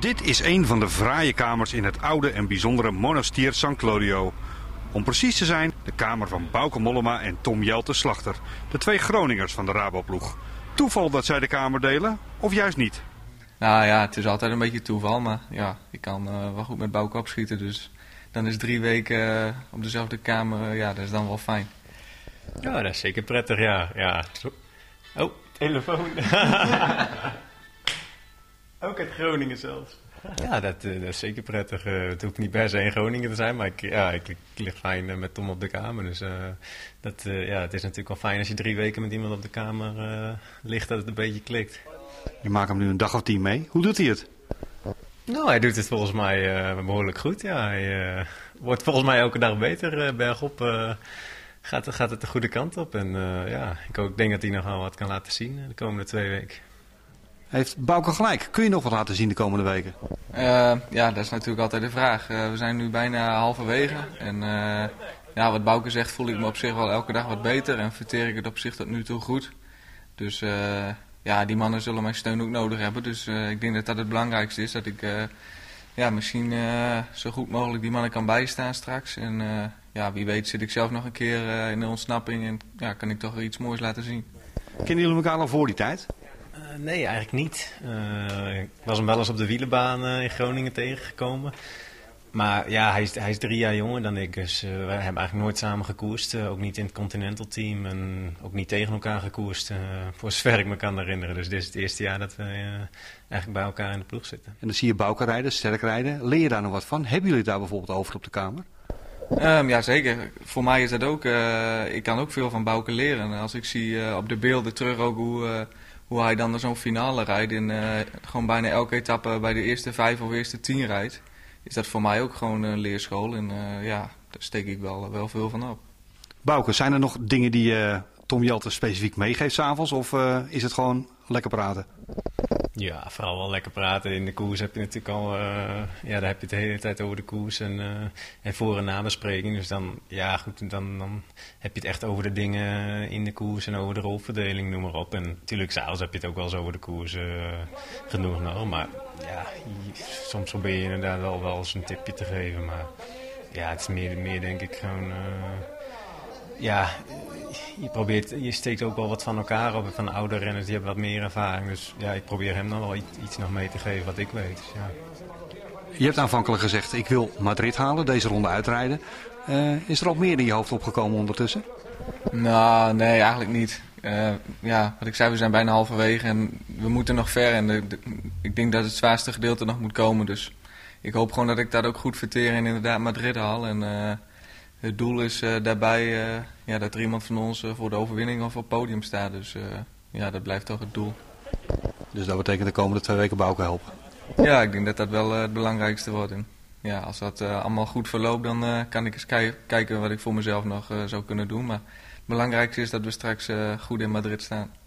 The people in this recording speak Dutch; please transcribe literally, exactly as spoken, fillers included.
Dit is een van de fraaie kamers in het oude en bijzondere monastier San Clodio. Om precies te zijn, de kamer van Bauke Mollema en Tom Jelte Slachter. De twee Groningers van de Raboploeg. Toeval dat zij de kamer delen, of juist niet? Nou ja, het is altijd een beetje toeval, maar ja, ik kan uh, wel goed met Bauke opschieten. Dus dan is drie weken uh, op dezelfde kamer, uh, ja, dat is dan wel fijn. Ja, dat is zeker prettig, ja. ja. Oh, telefoon. Ook uit Groningen zelfs. Ja, dat, uh, dat is zeker prettig. Uh, het hoeft niet per se in Groningen te zijn, maar ik, ja, ik, ik lig fijn uh, met Tom op de kamer. Dus uh, dat, uh, ja, het is natuurlijk wel fijn als je drie weken met iemand op de kamer uh, ligt, dat het een beetje klikt. Je maakt hem nu een dag of tien mee. Hoe doet hij het? Nou, hij doet het volgens mij uh, behoorlijk goed. Ja, hij uh, wordt volgens mij elke dag beter, uh, bergop. Uh, gaat, gaat het de goede kant op. En uh, ja, ik ook denk dat hij nog wel wat kan laten zien de komende twee weken. Heeft Bauke gelijk? Kun je nog wat laten zien de komende weken? Uh, ja, dat is natuurlijk altijd de vraag. Uh, we zijn nu bijna halverwege. En uh, ja, wat Bauke zegt, voel ik me op zich wel elke dag wat beter. En verteer ik het op zich tot nu toe goed. Dus uh, ja, die mannen zullen mijn steun ook nodig hebben. Dus uh, ik denk dat dat het belangrijkste is. Dat ik uh, ja, misschien uh, zo goed mogelijk die mannen kan bijstaan straks. En uh, ja, wie weet zit ik zelf nog een keer uh, in de ontsnapping. En ja, kan ik toch iets moois laten zien. Kennen jullie elkaar al voor die tijd? Uh, nee, eigenlijk niet. Uh, ik was hem wel eens op de wielenbaan uh, in Groningen tegengekomen. Maar ja, hij is, hij is drie jaar jonger dan ik. Dus uh, we hebben eigenlijk nooit samen gekoerst. Uh, ook niet in het Continental team. En ook niet tegen elkaar gekoerst. Uh, voor zover ik me kan herinneren. Dus dit is het eerste jaar dat we uh, eigenlijk bij elkaar in de ploeg zitten. En dan zie je Bauke rijden, sterk rijden. Leer je daar nog wat van? Hebben jullie daar bijvoorbeeld over op de kamer? Um, ja, zeker. Voor mij is dat ook... Uh, ik kan ook veel van Bauke leren. En als ik zie uh, op de beelden terug ook hoe... Uh, hoe hij dan zo'n finale rijdt en uh, gewoon bijna elke etappe bij de eerste vijf of eerste tien rijdt, is dat voor mij ook gewoon een leerschool. En uh, ja, daar steek ik wel, wel veel van op. Bauke, zijn er nog dingen die uh, Tom Jelte specifiek meegeeft 's avonds of uh, is het gewoon lekker praten? Ja, vooral wel lekker praten. In de koers heb je natuurlijk al, uh, ja, daar heb je het de hele tijd over de koers en, uh, en voor- en nabespreking. Dus dan, ja goed, dan, dan heb je het echt over de dingen in de koers en over de rolverdeling, noem maar op. En natuurlijk, s'avonds heb je het ook wel eens over de koers uh, genoeg nog. Maar ja, je, soms probeer je inderdaad wel, wel eens een tipje te geven. Maar ja, het is meer, meer denk ik gewoon... Uh, Ja, je, probeert, je steekt ook wel wat van elkaar op. Van de oude renners, die hebben wat meer ervaring. Dus ja, ik probeer hem dan wel iets, iets nog mee te geven wat ik weet. Dus, ja. Je hebt aanvankelijk gezegd, ik wil Madrid halen, deze ronde uitrijden. Uh, is er al meer in je hoofd opgekomen ondertussen? Nou, nee, eigenlijk niet. Uh, ja, wat ik zei, we zijn bijna halverwege en we moeten nog ver. En de, de, ik denk dat het zwaarste gedeelte nog moet komen. Dus ik hoop gewoon dat ik dat ook goed verteer en inderdaad Madrid haal. En... Uh, Het doel is uh, daarbij uh, ja, dat er iemand van ons uh, voor de overwinning of op het podium staat. Dus uh, ja, dat blijft toch het doel. Dus dat betekent de komende twee weken Bauke helpen? Ja, ik denk dat dat wel uh, het belangrijkste wordt. En ja, als dat uh, allemaal goed verloopt, dan uh, kan ik eens ki- kijken wat ik voor mezelf nog uh, zou kunnen doen. Maar het belangrijkste is dat we straks uh, goed in Madrid staan.